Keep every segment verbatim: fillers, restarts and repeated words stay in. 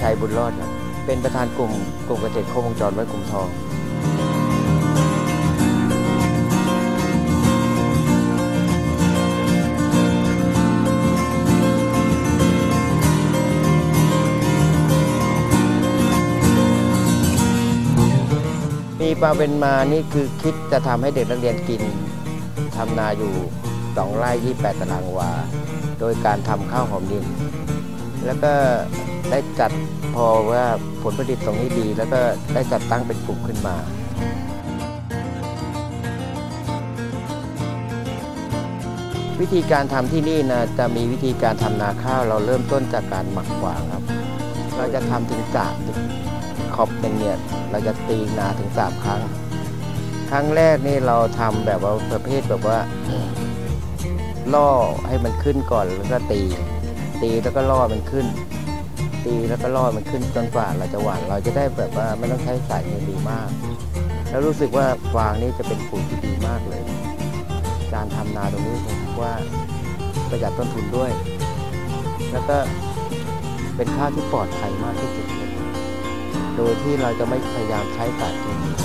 ชัยบุญรอดครับเป็นประธานกลุ่มกลุ่มเกษตรครบวงจรวัดกลุ่มทองมีความเป็นมานี่คือคิดจะทำให้เด็กนักเรียนกินทำนาอยู่สองไร่ยี่สิบแปดตารางวาโดยการทำข้าวหอมดินแล้วก็ได้จัดพอว่าผลผลิตตรงนี้ดีแล้วก็ได้จัดตั้งเป็นกลุ่มขึ้นมาวิธีการทำที่นี่นะจะมีวิธีการทำนาข้าวเราเริ่มต้นจากการหมักฟางครับเราจะทำถึงสามขอบหนึ่งเนี่ยเราจะตีนาถึงสามครั้งครั้งแรกนี่เราทำแบบว่าประเภทแบบว่าล่อให้มันขึ้นก่อนแล้วก็ตีตีแล้วก็ล่อมันขึ้นตีแล้วก็ล่อมันขึ้นจนกว่าเราจะหว่านเราจะได้แบบว่าไม่ต้องใช้สารเคมีมากแล้วรู้สึกว่าฟางนี่จะเป็นปุ๋ยที่ดีมากเลยการทำนาตรงนี้ผมว่าประหยัดต้นทุนด้วยแล้วก็เป็นข้าวที่ปลอดภัยมากที่สุดเลยโดยที่เราจะไม่พยายามใช้สารเคมี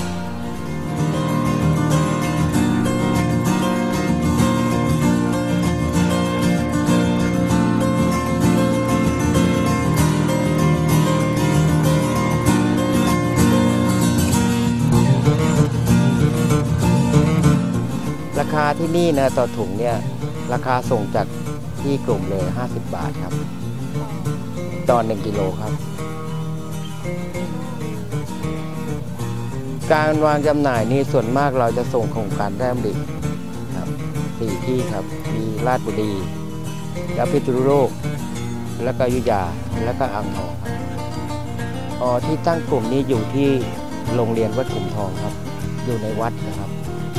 ราคาที่นี่นะต่อถุงเนี่ยราคาส่งจากที่กลุ่มเลยห้าสิบบาทครับต่อหนึ่งกิโลครับการวางจำหน่ายนี่ส่วนมากเราจะส่งโครงการแรมดิครับสี่ที่ครับมีราชบุรีแล้วพิษณุโลกแล้วก็อยุธยาแล้วก็อ่างทองอ๋อที่ตั้งกลุ่มนี้อยู่ที่โรงเรียนวัดกลุ่มทองครับอยู่ในวัดนะครับ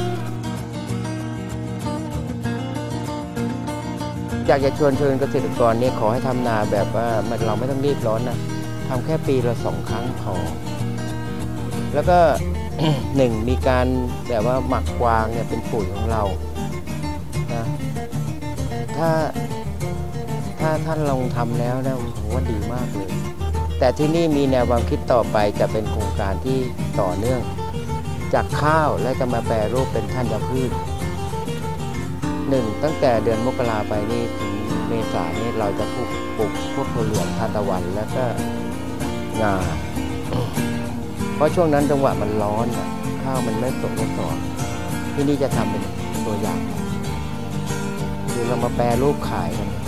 อยากจะชวนชวนเกษตรกรเนี่ยขอให้ทำนาแบบว่ามันเราไม่ต้องรีบร้อนนะทำแค่ปีละสองครั้งพอแล้วก็ หนึ่งมีการแบบว่าหมักฟางเนี่ยเป็นปุ๋ยของเรานะถ้าถ้าท่านลองทำแล้วนะผมว่าดีมากเลยแต่ที่นี่มีแนวความคิดต่อไปจะเป็นโครงการที่ต่อเนื่องจากข้าวและจะมาแปรรูปเป็นธัญพืชหนึ่งตั้งแต่เดือนมกราไปนี่ถึงเมษายนนี่เราจะปลูกปลูกพวกถั่วเหลืองทานตะวันแล้วก็งาเพราะช่วงนั้นจังหวะมันร้อนอ่ะข้าวมันไม่สมบูรณ์ที่นี่จะทำเป็นตัวอย่างคือเรามาแปรรูปขายกัน